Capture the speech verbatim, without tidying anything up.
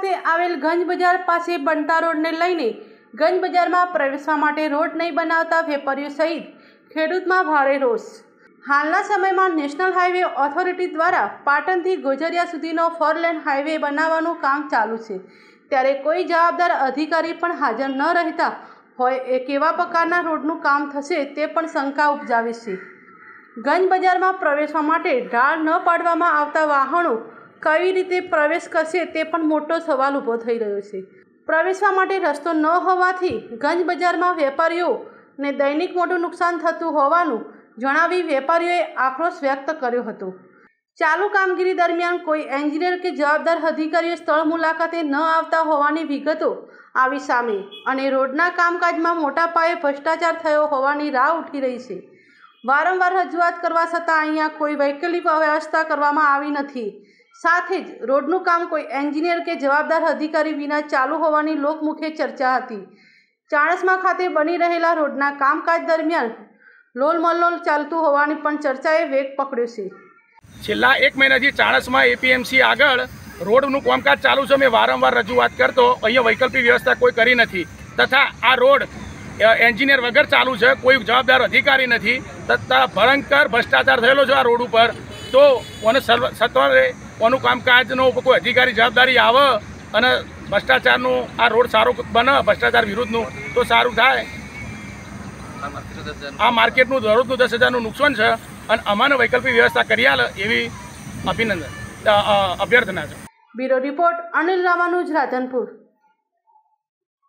ખાતે આવેલ ગંજ બજાર પાસે બનતા રોડને લઈને ગંજ બજારમાં પ્રવેશવા માટે રોડ નહીં બનાવતા વેપારીઓ સહિત ખેડૂતમાં ભારે રોષ। હાલના સમયમાં નેશનલ હાઈવે ઓથોરિટી દ્વારા પાટણથી ગોઝરિયા સુધીનો ફોર લેન હાઈવે બનાવવાનું કામ ચાલુ છે, ત્યારે કોઈ જવાબદાર અધિકારી પણ હાજર ન રહેતા હોય એ કેવા પ્રકારના રોડનું કામ થશે તે પણ શંકા ઉપજાવે છે। ગંજ બજારમાં પ્રવેશવા માટે ઢાળ ન પાડવામાં આવતા વાહનો કઈ રીતે પ્રવેશ કરશે તે પણ મોટો સવાલ ઊભો થઈ રહ્યો છે। પ્રવેશવા માટે રસ્તો ન હોવાથી ગંજ બજારમાં વેપારીઓને દૈનિક મોટું નુકસાન થતું હોવાનું જણાવી વેપારીઓએ આક્રોશ વ્યક્ત કર્યો હતો। ચાલુ કામગીરી દરમિયાન કોઈ એન્જિનિયર કે જવાબદાર અધિકારીઓ સ્થળ મુલાકાતે ન આવતા હોવાની વિગતો આવી સામે અને રોડના કામકાજમાં મોટા પાયે ભ્રષ્ટાચાર થયો હોવાની રાહ ઉઠી રહી છે। વારંવાર રજૂઆત કરવા છતાં અહીંયા કોઈ વૈકલ્પિક વ્યવસ્થા કરવામાં આવી નથી। સાથે જ રોડનું કામ કોઈ એન્જિનિયર કે જવાબદાર અધિકારી વિના ચાલુ હોવાની લોકમુખે ચર્ચા હતી। ચાણસ્મા ખાતે બની રહેલા રોડના કામકાજ દરમિયાન લોલમલ્લોલ ચાલતું હોવાની પણ ચર્ચાએ વેગ પકડ્યો છે। છેલ્લા એક મહિનાથી ચાણસ્મા એપીએમસી આગળ રોડનું કામકાજ ચાલુ છે। મેં વારંવાર રજૂઆત કરતો અહીંયા વૈકલ્પિક વ્યવસ્થા કોઈ કરી નથી તથા આ રોડ એન્જિનિયર વગર ચાલુ છે, કોઈ જવાબદાર અધિકારી નથી તથા ભયંકર ભ્રષ્ટાચાર થયેલો છે આ રોડ ઉપર। તો કોને સત્વરે કોનું કામકાજનો કોઈ અધિકારી જવાબદારી આવે અને ભ્રષ્ટાચારનું આ રોડ સારો બને, ભ્રષ્ટાચાર વિરુદ્ધનું તો સારું થાય। આ માર્કેટનું દરરોજનું દસ હજારનું નુકસાન છે અને અમાને વૈકલ્પિક વ્યવસ્થા કરી આલે એવી અભિનંદન અભ્યર્થના છે। Bureau report Anil Ramanuj, Radhanpur.